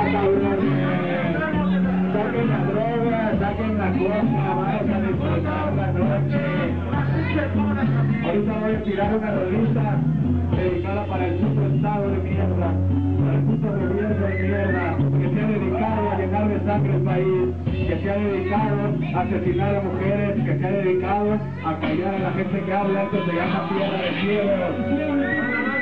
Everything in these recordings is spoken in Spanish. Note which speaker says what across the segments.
Speaker 1: Saquen la droga, saquen la coca, vamos a disfrutar la noche. Ahorita voy a tirar una rolita dedicada para el puto estado de mierda, para el puto gobierno de mierda, que se ha dedicado a llenar de sangre el país, que se ha dedicado a asesinar a mujeres, que se ha dedicado a callar a la gente que habla. Esto se llama Tierra de Ciegos.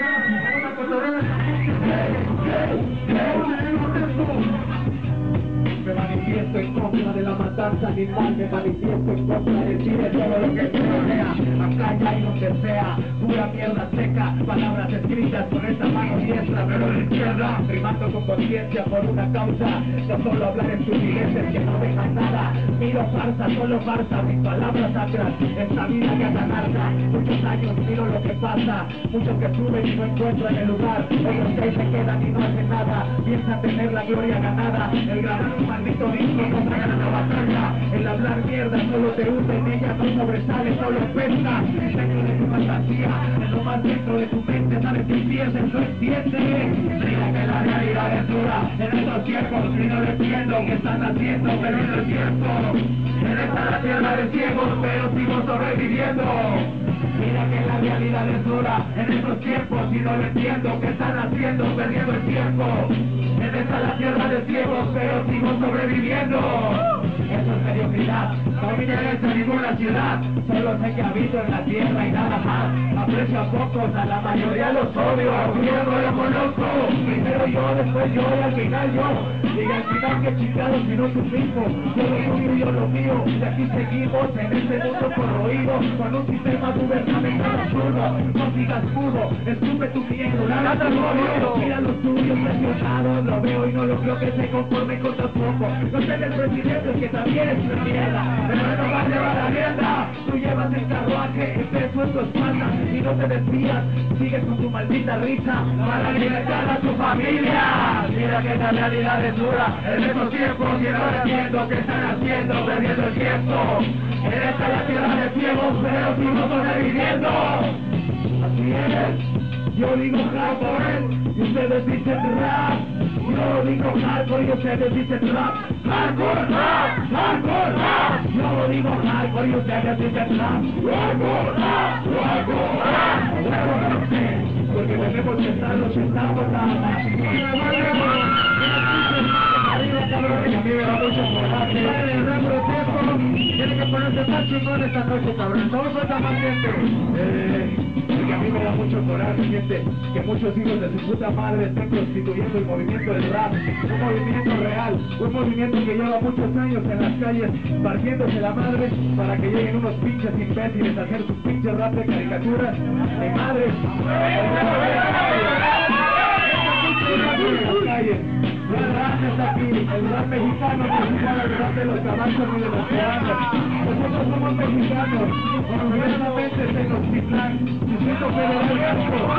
Speaker 1: Me manifiesto en contra de la matanza animal, me manifiesto en contra de ti, de todo lo que te rodea, acá y ahí donde sea, pura mierda seca, palabras escritas con esta mano diestra, pero de izquierda, rimando con conciencia por una causa, no solo hablar estupideces que no dejan nada, miro farsa, solo farsa, mis palabras sacras, esta vida que atanarza, muchos años miro lo que pasa, muchos que suben y no encuentran el lugar, otros que ahí se quedan y no hacen nada, piensan tener la gloria ganada, el grabar un maldito disco no tragan la batalla, el hablar mierda solo te hunde, en ella no sobresale, solo pesa, dentro de tu fantasía, en lo más dentro de tu mente, sabes que pierdes, no entiendes, digo que la realidad es dura, en estos tiempos y no lo entiendo, que están haciendo, perdiendo el tiempo, en esta la tierra de ciegos, pero sigo sobreviviendo. Mira que la realidad es dura en estos tiempos y no lo entiendo, que están haciendo, perdiendo el tiempo. En esta la tierra de ciegos, pero sigo sobreviviendo. Eso es mediocridad, no me interesa ninguna ciudad, solo sé que habito en la tierra y nada más. Aprecio a pocos, a la mayoría los odio, a gobierno lo conozco. Primero yo, después yo y al final yo. Y al final que chingados si no tú mismo, yo lo tuyo y yo lo mío. Y aquí seguimos en este mundo corroído, con un sistema gubernamental absurdo. No sigas mudo, escupe tu miedo, lata tu odio. Mira los tuyos presionados, lo veo y no lo creo que se conforme con tan poco. No sé del presidente que también es una mierda, pero no va a llevar la rienda. Tú llevas el carruaje, el peso en tu espalda y no te desvías, sigues con tu maldita risa para alimentar a tu familia. Mira que la realidad es dura en estos tiempos y no entiendo qué están haciendo, perdiendo el tiempo. En esta la tierra de ciegos, pero sigo sobreviviendo. Así es, yo digo hardcore y ustedes dicen rap. Yo digo hardcore y ustedes dicen rap. Hardcore rap, hardcore rap. Yo digo hardcore y ustedes dicen rap. Hardcore rap, hardcore rap. Porque tenemos que estar los estados nada más. Arriba, cabrón, que a mí me da mucho coraje. El gran grotesco tiene que ponerse más chingón esta noche, cabrón. Todos falta más gente. Porque a mí me da mucho coraje, gente, que muchos hijos de su puta madre estén constituyendo el movimiento del rap. Un movimiento real, un movimiento que lleva muchos años en las calles partiéndose la madre para que lleguen unos pinches imbéciles a hacer sus pinches rap de caricaturas de madres. El rap está aquí, el rap mexicano no es igual al rap de los cabachos ni de los peruanos. Nosotros somos mexicanos, orgullosamente Tenochtitlán, Distrito Federal Vasco.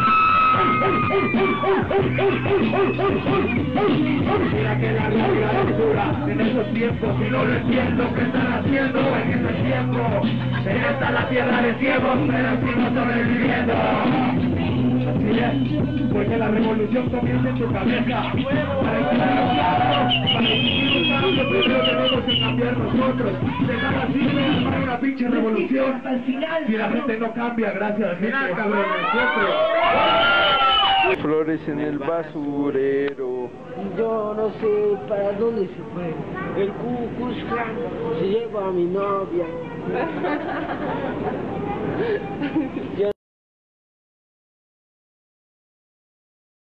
Speaker 1: Mira que la realidad es dura en esos tiempos y no lo entiendo qué están haciendo en ese tiempo. En esta la tierra de ciegos, pero sigo sobreviviendo. Así es, porque la revolución comienza en tu cabeza. Para exigir un cambio, primero tenemos que cambiar nosotros. De nada sirve armar una pinche revolución si la gente no cambia. Gracias, gente, cabrón, siempre.
Speaker 2: Flores en el basurero.
Speaker 3: Yo no sé para dónde se fue. El Ku Klux Klan se lleva a mi novia.